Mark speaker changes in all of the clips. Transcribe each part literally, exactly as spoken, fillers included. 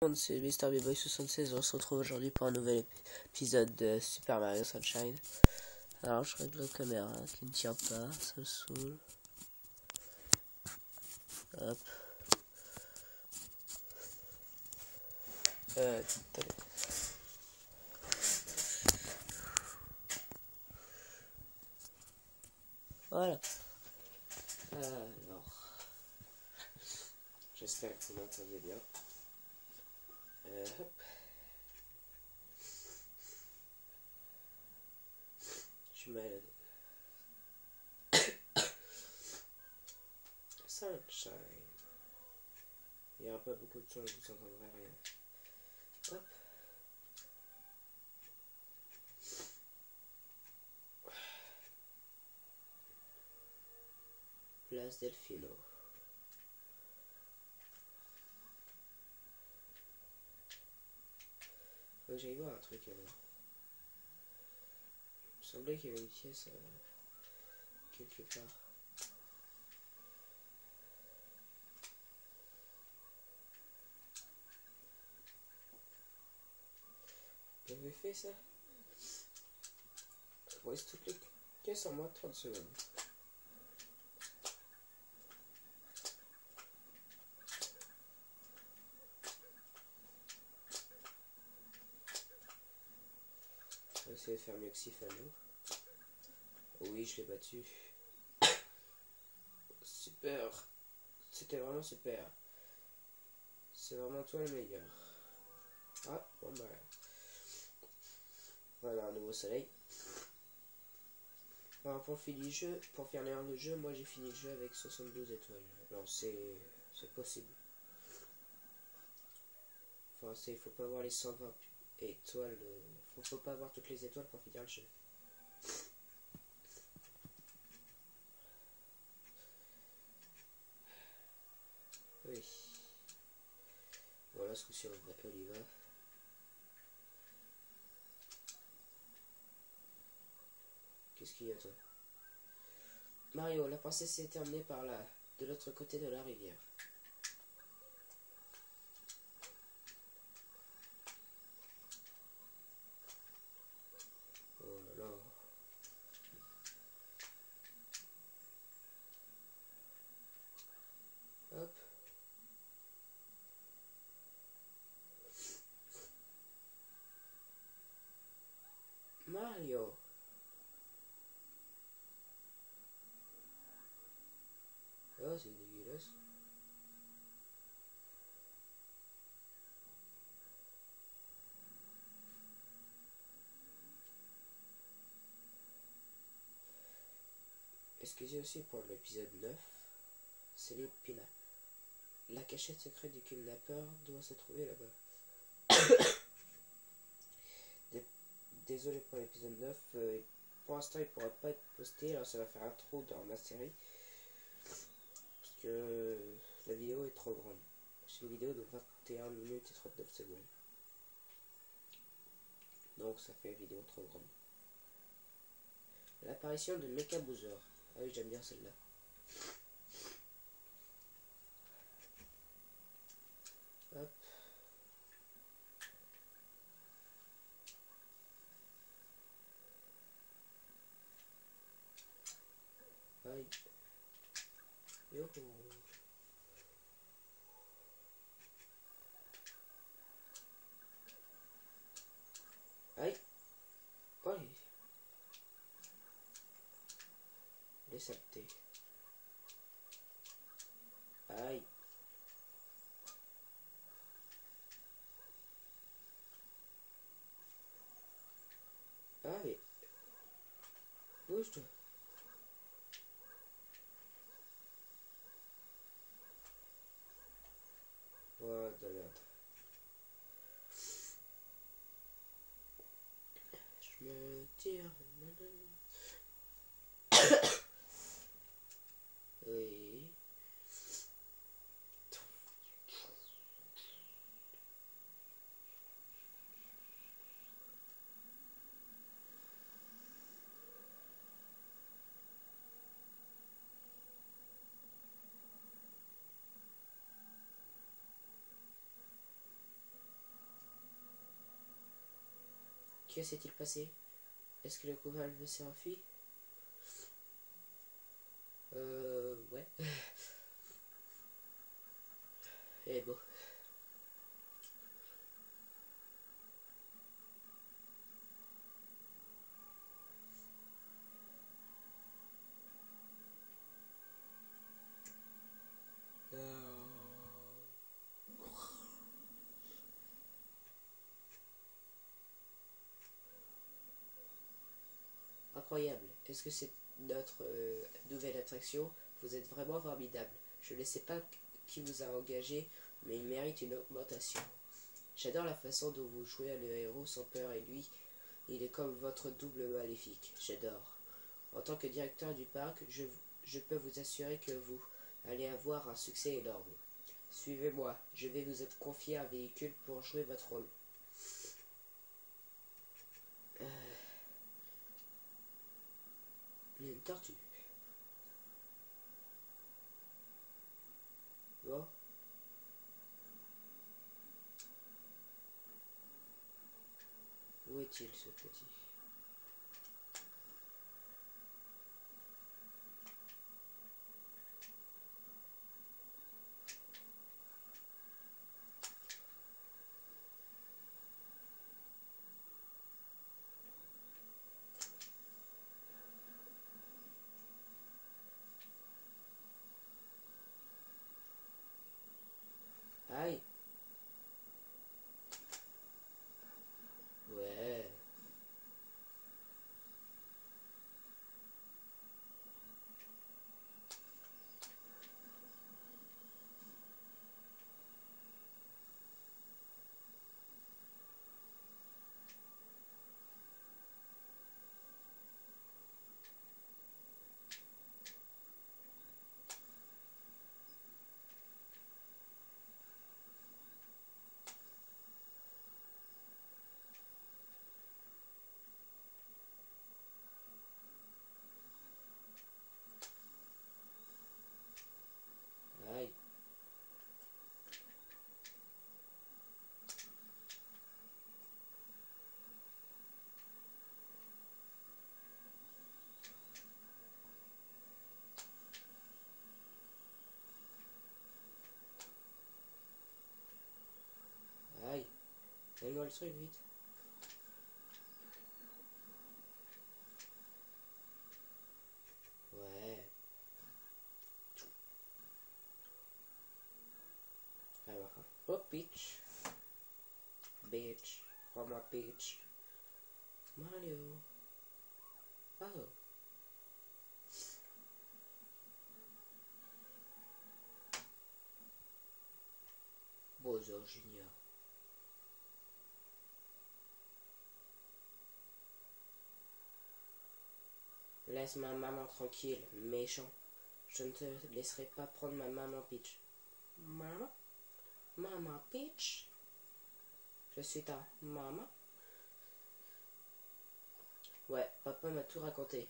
Speaker 1: C'est MrBboy soixante-seize, on se retrouve aujourd'hui pour un nouvel épisode de Super Mario Sunshine. Alors je règle la caméra qui ne tient pas, ça me saoule. Hop. Euh, attendez. Voilà. Alors, j'espère que vous m'entendez bien. Euh, hop. Je suis malade. Sunshine. Il n'y aura pas beaucoup de temps, je vous entendrai rien. Hop. Place Delfino. Faut que j'aille voir un truc alors. Il me semblait qu'il y avait une pièce euh, quelque part. J'avais fait ça. Je reste toutes les caisses en moins de trente secondes. On va essayer de faire mieux que Sifano. Oui, je l'ai battu. Super. C'était vraiment super. C'est vraiment toi le meilleur. Ah, bon bah. Voilà, un nouveau soleil. Alors pour finir le jeu, pour finir le jeu, moi j'ai fini le jeu avec soixante-douze étoiles. Alors c'est c'est possible. Enfin, c'est il faut pas avoir les cent vingt étoiles. Faut, faut pas avoir toutes les étoiles pour finir le jeu. Oui. Voilà ce coup-ci on y va. Qu'est-ce qu'il y a toi? Mario, la princesse est terminée par là, de l'autre côté de la rivière. Oh là là. Hop. Mario. Oh, c'est dégueulasse. Excusez aussi pour l'épisode neuf. C'est les Pina. La cachette secrète du kidnappeur doit se trouver là-bas. Désolé pour l'épisode neuf. Euh, pour l'instant, il ne pourra pas être posté. Alors, ça va faire un trou dans ma série. Parce que la vidéo est trop grande. C'est une vidéo de vingt et une minutes et trente-neuf secondes. Donc, ça fait une vidéo trop grande. L'apparition de Mecha Bowser. Ah oui, j'aime bien celle-là. Hop. Aïe. Yo. Aïe. Aïe. Les saletés. Aïe. Allez. Bouge-toi. Voilà, de la merde. Je me tire. Oui. Que s'est-il passé? Est-ce que le coupable s'est enfui? Euh... Ouais. Et bon. Incroyable. Est-ce que c'est notre euh, nouvelle attraction? Vous êtes vraiment formidable. Je ne sais pas qui vous a engagé, mais il mérite une augmentation. J'adore la façon dont vous jouez le héros sans peur et lui, il est comme votre double maléfique. J'adore. En tant que directeur du parc, je, je peux vous assurer que vous allez avoir un succès énorme. Suivez-moi, je vais vous confier un véhicule pour jouer votre rôle. Euh... Il y a une tortue. Bon. Où est-il ce petit? Aïe. Ouais. Aïe. Aïe. Donne-moi le truc vite. Ouais. Alors, oh Peach. Bitch. Oh ma Peach. Mario. Oh. Bowser Junior. Laisse ma maman tranquille, méchant. Je ne te laisserai pas prendre ma maman Peach. Maman? Maman Peach? Je suis ta maman? Ouais, papa m'a tout raconté.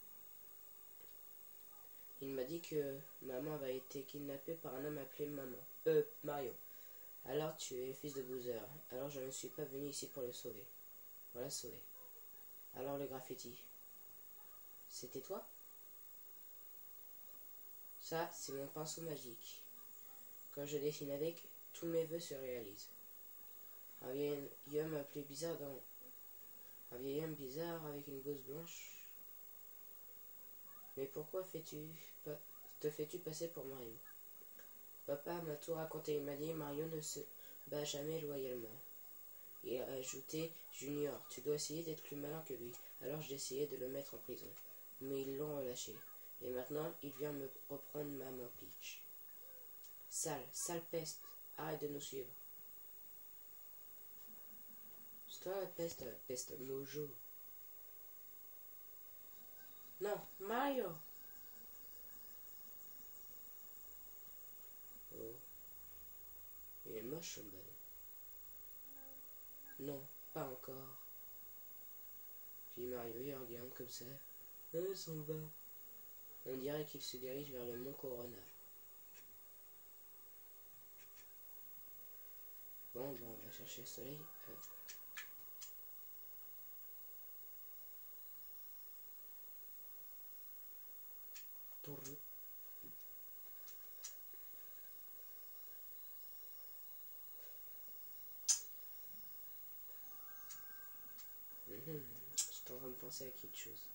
Speaker 1: Il m'a dit que maman avait été kidnappée par un homme appelé Maman. Euh, Mario. Alors tu es le fils de Bowser. Alors je ne suis pas venu ici pour le sauver. Voilà, sauver. Alors le graffiti. C'était toi? Ça, c'est mon pinceau magique. Quand je dessine avec, tous mes vœux se réalisent. Un vieil homme appelé bizarre dans... Un vieil homme bizarre avec une blouse blanche. Mais pourquoi fais-tu te fais-tu passer pour Mario? Papa m'a tout raconté. Il m'a dit Mario ne se bat jamais loyalement. Il a ajouté Junior, tu dois essayer d'être plus malin que lui. Alors j'ai essayé de le mettre en prison. Mais ils l'ont relâché. Et maintenant, il vient me reprendre Maman Peach. Sale, sale peste. Arrête de nous suivre. C'est toi la peste, la peste mojo. Non, Mario. Oh. Il est moche son ballon. Non, pas encore. Puis Mario il regarde comme ça. Euh, s'en va. On dirait qu'il se dirige vers le mont Corona. Bon, bon, on va chercher le soleil. Euh. tourne. Mmh. J'étais en train de penser à quelque chose.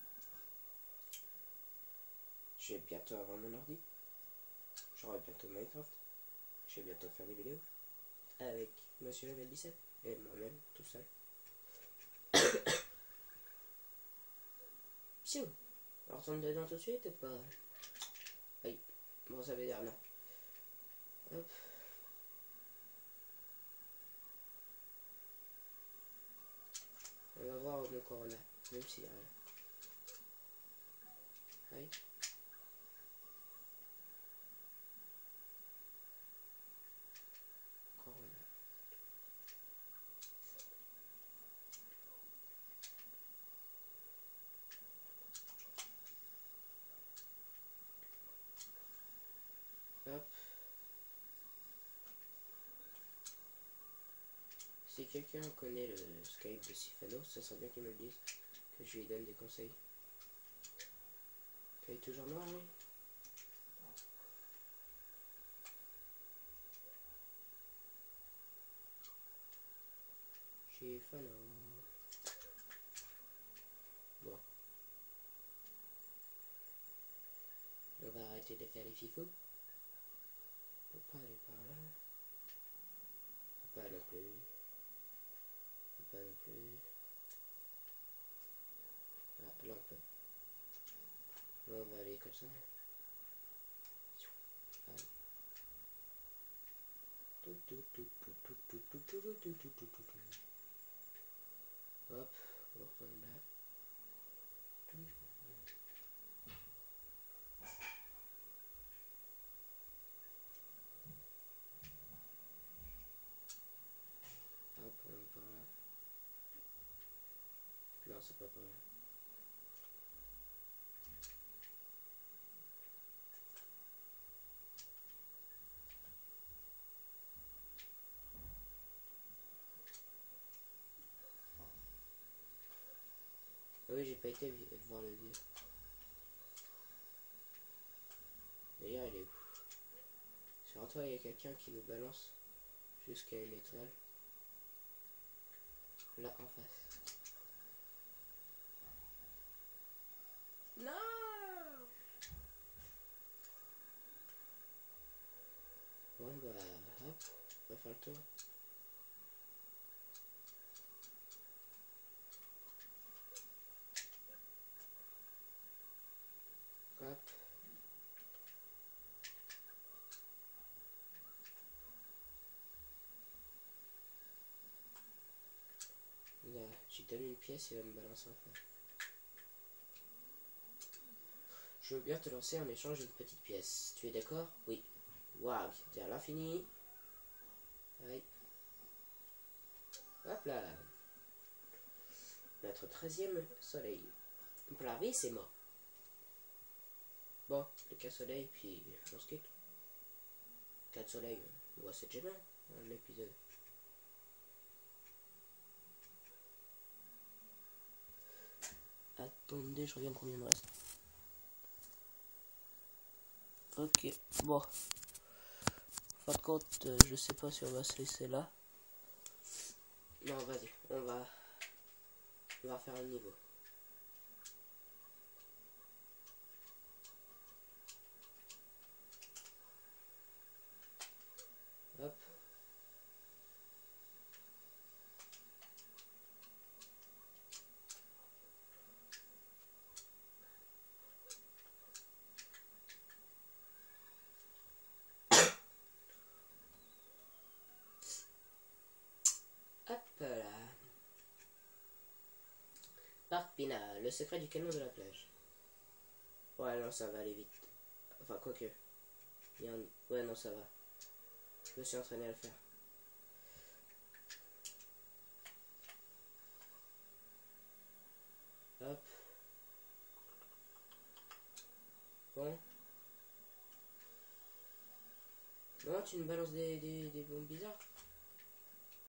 Speaker 1: Je vais bientôt avoir mon ordi. J'aurai bientôt Minecraft. Je vais bientôt faire des vidéos. Avec Monsieur Level dix-sept. Et moi-même, tout seul. Psiou. On retourne dedans tout de suite ou pas? Oui. Bon, ça veut dire non. Hop. On va voir mon Corona. Même s'il y a rien. Oui. Corona. Hop. Si quelqu'un connaît le Skype de Sifano, ça serait bien qu'il me le dise, que je lui donne des conseils. Elle est toujours noire, oui. Sifano. Bon. On va arrêter de faire les fifous. On peut pas aller par là. On peut pas non plus. On peut pas non plus. Ah, là on peut. Là on va aller comme ça. Allez. Hop, on retourne là. Hop, on va par là. Non, c'est pas par là. Oui, j'ai pas été voir le vieux. D'ailleurs, il est où? Sur toi, il y a quelqu'un qui nous balance jusqu'à une étoile. Là, en face. Non! Bon, bah, hop, on va faire le tour. Hop. Là, j'ai donné une pièce, il va me balancer en face. Je veux bien te lancer en échange d'une petite pièce. Tu es d'accord? Oui. Waouh, c'était à l'infini. Aïe. Hop là. Notre treizième soleil. Pour la vie, c'est mort. Bon, le cas soleil, puis on se quitte. quatre soleils, ouais, c'est déjà bien, hein, l'épisode. Attendez, je regarde combien il me reste. Ok, bon. Fin de compte, euh, je sais pas si on va se laisser là. Non, vas-y, on va... On va faire un niveau. Hop. Hop là. Parc Pina, le secret du canon de la plage. Ouais, non, ça va aller vite. Enfin, quoique. Il y a un... Ouais, non, ça va. Je me suis entraîné à le faire. Hop. Bon. Non, tu me balances des, des, des bombes bizarres.